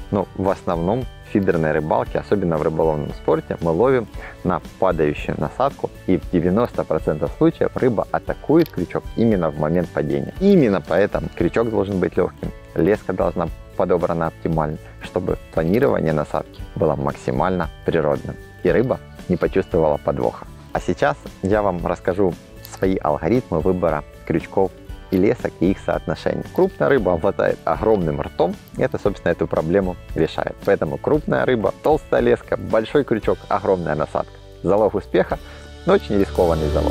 Но в основном в фидерной рыбалке, особенно в рыболовном спорте, мы ловим на падающую насадку, и в 90% случаев рыба атакует крючок именно в момент падения. И именно поэтому крючок должен быть легким, леска должна подобрана оптимально, чтобы планирование насадки было максимально природным и рыба не почувствовала подвоха. А сейчас я вам расскажу свои алгоритмы выбора крючков и лесок и их соотношение. Крупная рыба обладает огромным ртом, и это, собственно, эту проблему решает. Поэтому крупная рыба, толстая леска, большой крючок, огромная насадка. Залог успеха, но очень рискованный залог.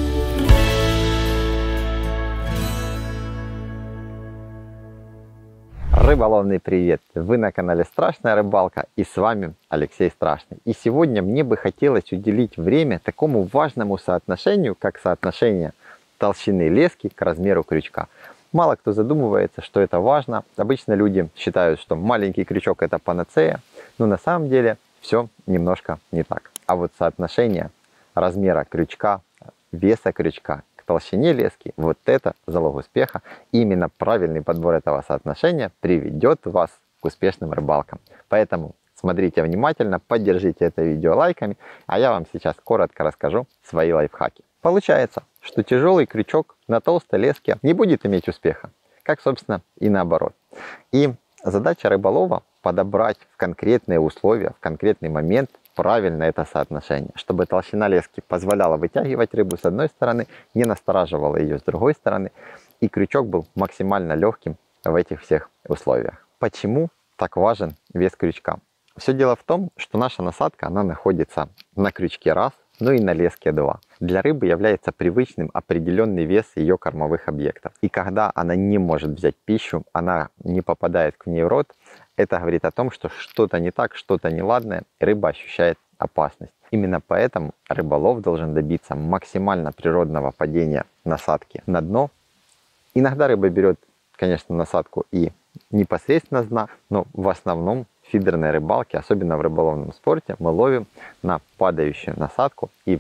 Рыболовный привет! Вы на канале Страшная Рыбалка, и с вами Алексей Страшный. И сегодня мне бы хотелось уделить время такому важному соотношению, как соотношение толщины лески к размеру крючка. Мало кто задумывается, что это важно. Обычно люди считают, что маленький крючок это панацея, но на самом деле все немножко не так. А вот соотношение размера крючка, веса крючка к толщине лески, вот это залог успеха. И именно правильный подбор этого соотношения приведет вас к успешным рыбалкам. Поэтому смотрите внимательно, поддержите это видео лайками, а я вам сейчас коротко расскажу свои лайфхаки. Получается, что тяжелый крючок на толстой леске не будет иметь успеха, как, собственно, и наоборот. И задача рыболова подобрать в конкретные условия, в конкретный момент правильно это соотношение, чтобы толщина лески позволяла вытягивать рыбу с одной стороны, не настораживала ее с другой стороны, и крючок был максимально легким в этих всех условиях. Почему так важен вес крючка? Все дело в том, что наша насадка, она находится на крючке раз, ну и на леске 2. Для рыбы является привычным определенный вес ее кормовых объектов. И когда она не может взять пищу, она не попадает к ней в рот, это говорит о том, что что-то не так, что-то неладное, и рыба ощущает опасность. Именно поэтому рыболов должен добиться максимально природного падения насадки на дно. Иногда рыба берет, конечно, насадку и непосредственно с дна, но в основном в фидерной рыбалке, особенно в рыболовном спорте, мы ловим на падающую насадку, и в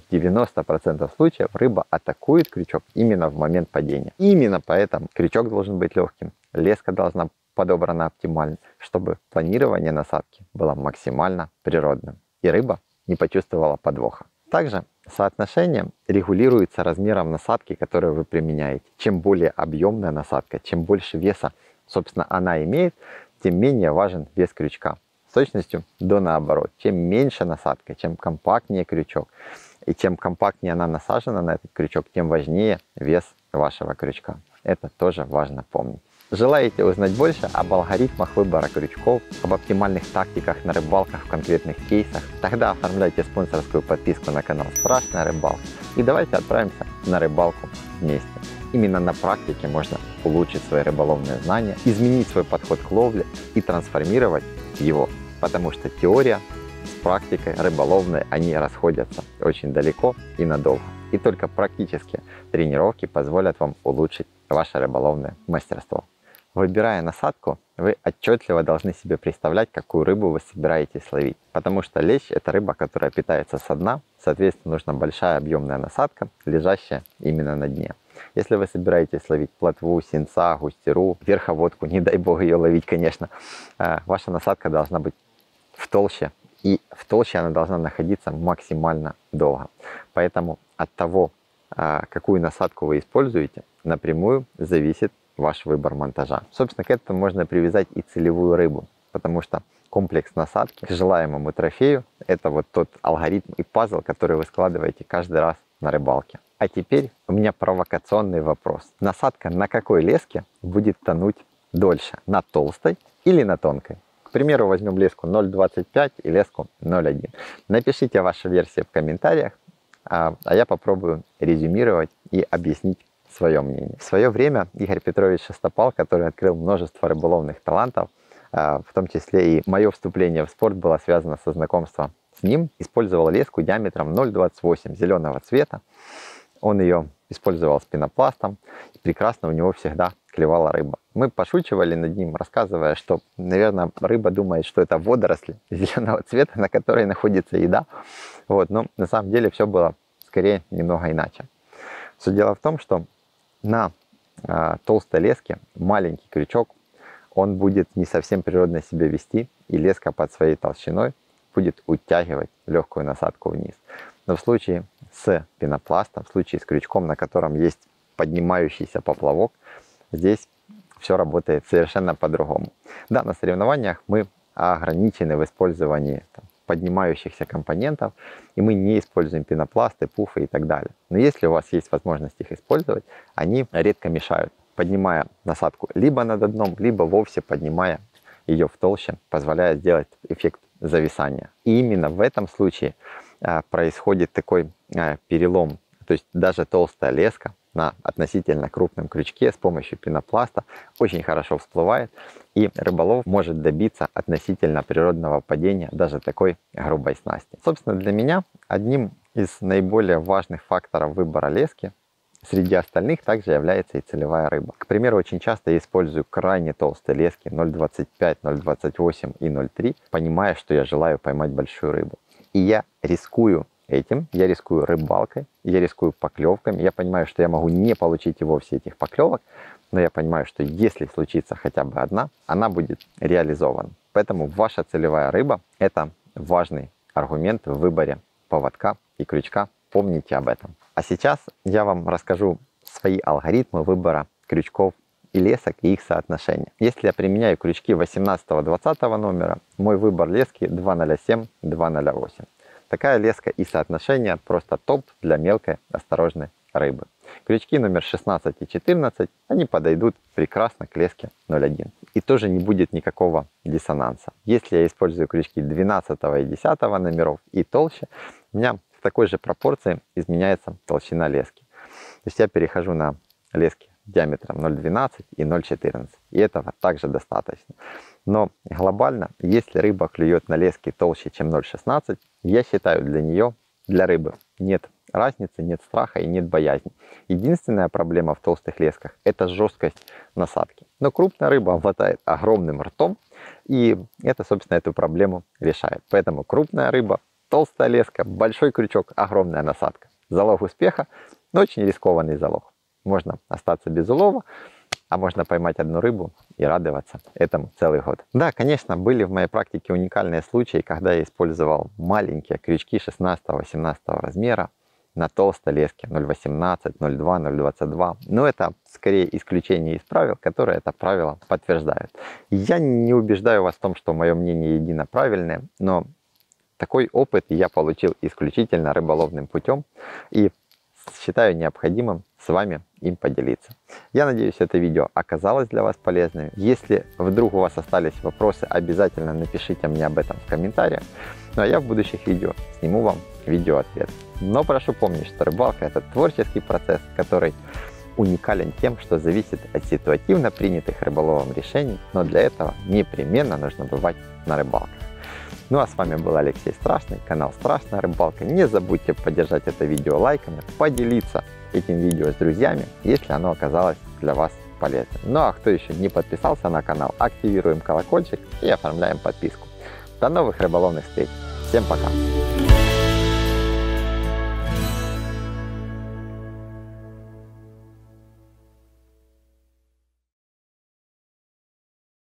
90% случаев рыба атакует крючок именно в момент падения. И именно поэтому крючок должен быть легким, леска должна подобрана оптимально, чтобы планирование насадки было максимально природным и рыба не почувствовала подвоха. Также соотношение регулируется размером насадки, которую вы применяете. Чем более объемная насадка, чем больше веса, собственно, она имеет, тем менее важен вес крючка. С точностью до наоборот. Чем меньше насадка, чем компактнее крючок, и чем компактнее она насажена на этот крючок, тем важнее вес вашего крючка. Это тоже важно помнить. Желаете узнать больше об алгоритмах выбора крючков, об оптимальных тактиках на рыбалках в конкретных кейсах? Тогда оформляйте спонсорскую подписку на канал Страшная Рыбалка и давайте отправимся на рыбалку вместе. Именно на практике можно улучшить свои рыболовные знания, изменить свой подход к ловле и трансформировать его, потому что теория с практикой рыболовной, они расходятся очень далеко и надолго. И только практические тренировки позволят вам улучшить ваше рыболовное мастерство. Выбирая насадку, вы отчетливо должны себе представлять, какую рыбу вы собираетесь ловить. Потому что лещ – это рыба, которая питается со дна, соответственно, нужна большая объемная насадка, лежащая именно на дне. Если вы собираетесь ловить плотву, синца, густеру, верховодку, не дай бог ее ловить, конечно, ваша насадка должна быть в толще, и в толще она должна находиться максимально долго. Поэтому от того, какую насадку вы используете, напрямую зависит ваш выбор монтажа. Собственно, к этому можно привязать и целевую рыбу, потому что комплекс насадки к желаемому трофею – это вот тот алгоритм и пазл, который вы складываете каждый раз на рыбалке. А теперь у меня провокационный вопрос. Насадка на какой леске будет тонуть дольше? На толстой или на тонкой? К примеру, возьмем леску 0,25 и леску 0,1. Напишите ваши версии в комментариях, а я попробую резюмировать и объяснить свое мнение. В свое время Игорь Петрович Шестопал, который открыл множество рыболовных талантов, в том числе и мое вступление в спорт было связано со знакомством с ним, использовал леску диаметром 0,28 зеленого цвета. Он ее использовал с пенопластом, и прекрасно у него всегда клевала рыба. Мы пошучивали над ним, рассказывая, что, наверное, рыба думает, что это водоросли зеленого цвета, на которой находится еда. Вот, но на самом деле все было скорее немного иначе. Все дело в том, что на толстой леске маленький крючок, он будет не совсем природно себя вести, и леска под своей толщиной будет утягивать легкую насадку вниз. Но в случае с пенопластом, в случае с крючком, на котором есть поднимающийся поплавок, здесь все работает совершенно по-другому. Да, на соревнованиях мы ограничены в использовании поднимающихся компонентов, и мы не используем пенопласты, пуфы и так далее. Но если у вас есть возможность их использовать, они редко мешают, поднимая насадку либо над дном, либо вовсе поднимая ее в толще, позволяя сделать эффект зависания. И именно в этом случае происходит такой перелом. То есть даже толстая леска на относительно крупном крючке с помощью пенопласта очень хорошо всплывает, и рыболов может добиться относительно природного падения даже такой грубой снасти. Собственно, для меня одним из наиболее важных факторов выбора лески среди остальных также является и целевая рыба. К примеру, очень часто я использую крайне толстые лески 0,25, 0,28 и 0,3, понимая, что я желаю поймать большую рыбу. И я рискую этим, я рискую рыбалкой, я рискую поклевками. Я понимаю, что я могу не получить и вовсе этих поклевок, но я понимаю, что если случится хотя бы одна, она будет реализована. Поэтому ваша целевая рыба – это важный аргумент в выборе поводка и крючка. Помните об этом. А сейчас я вам расскажу свои алгоритмы выбора крючков и лесок и их соотношения. Если я применяю крючки 18-20 номера, мой выбор лески 2,07, 2,08. Такая леска и соотношение просто топ для мелкой осторожной рыбы. Крючки номер 16 и 14, они подойдут прекрасно к леске 0,1. И тоже не будет никакого диссонанса. Если я использую крючки 12 и 10 номеров и толще, у меня в такой же пропорции изменяется толщина лески. То есть я перехожу на лески диаметром 0,12 и 0,14. И этого также достаточно. Но глобально, если рыба клюет на леске толще, чем 0,16, я считаю, для нее, для рыбы, нет разницы, нет страха и нет боязни. Единственная проблема в толстых лесках – это жесткость насадки. Но крупная рыба обладает огромным ртом, и это, собственно, эту проблему решает. Поэтому крупная рыба, толстая леска, большой крючок, огромная насадка. Залог успеха, но очень рискованный залог. Можно остаться без улова, а можно поймать одну рыбу и радоваться этому целый год. Да, конечно, были в моей практике уникальные случаи, когда я использовал маленькие крючки 16-18 размера на толстой леске 0,18, 0,2, 0,22. Но это скорее исключение из правил, которые это правило подтверждают. Я не убеждаю вас в том, что мое мнение едино правильное, но такой опыт я получил исключительно рыболовным путем и считаю необходимым с вами им поделиться. Я надеюсь, это видео оказалось для вас полезным. Если вдруг у вас остались вопросы, обязательно напишите мне об этом в комментариях. Ну а я в будущих видео сниму вам видеоответ. Но прошу помнить, что рыбалка – это творческий процесс, который уникален тем, что зависит от ситуативно принятых рыболовом решений, но для этого непременно нужно бывать на рыбалках. Ну а с вами был Алексей Страшный, канал Страшная Рыбалка. Не забудьте поддержать это видео лайками, поделиться этим видео с друзьями, если оно оказалось для вас полезным. Ну а кто еще не подписался на канал, активируем колокольчик и оформляем подписку. До новых рыболовных встреч. Всем пока!